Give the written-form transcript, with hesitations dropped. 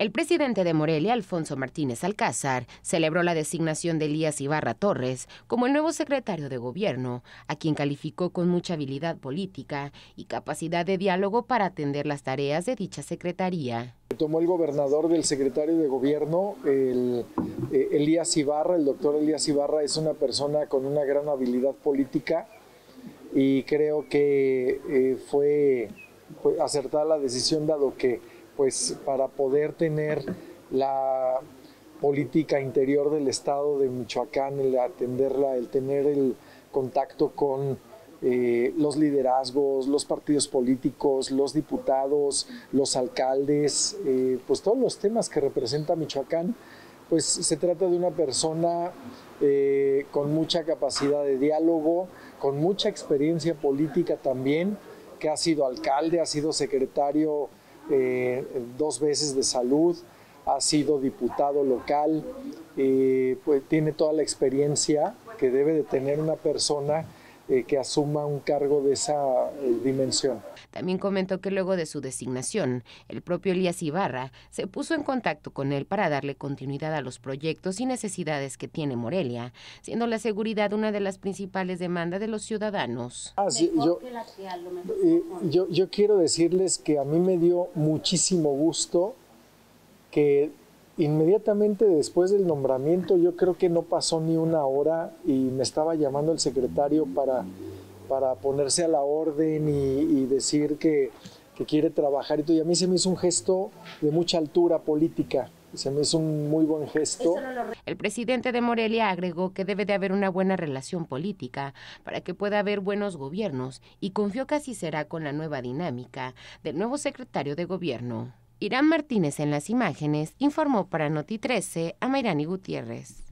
El presidente de Morelia, Alfonso Martínez Alcázar, celebró la designación de Elías Ibarra Torres como el nuevo secretario de Gobierno, a quien calificó con mucha habilidad política y capacidad de diálogo para atender las tareas de dicha secretaría. Tomó el gobernador del secretario de Gobierno, Elías Ibarra. El doctor Elías Ibarra es una persona con una gran habilidad política y creo que fue acertada la decisión, dado que pues para poder tener la política interior del estado de Michoacán, el atenderla, el tener el contacto con los liderazgos, los partidos políticos, los diputados, los alcaldes, pues todos los temas que representa Michoacán, pues se trata de una persona con mucha capacidad de diálogo, con mucha experiencia política también, que ha sido alcalde, ha sido secretario 2 veces de salud, ha sido diputado local, pues tiene toda la experiencia que debe de tener una persona que asuma un cargo de esa dimensión. También comentó que luego de su designación, el propio Elías Ibarra se puso en contacto con él para darle continuidad a los proyectos y necesidades que tiene Morelia, siendo la seguridad una de las principales demandas de los ciudadanos. Yo quiero decirles que a mí me dio muchísimo gusto que inmediatamente después del nombramiento, yo creo que no pasó ni una hora y me estaba llamando el secretario para ponerse a la orden y decir que quiere trabajar y todo. Y a mí se me hizo un gesto de mucha altura política, se me hizo un muy buen gesto. El presidente de Morelia agregó que debe de haber una buena relación política para que pueda haber buenos gobiernos y confió que así será con la nueva dinámica del nuevo secretario de Gobierno. Irán Martínez en las imágenes informó para Noti 13 a Mayrani Gutiérrez.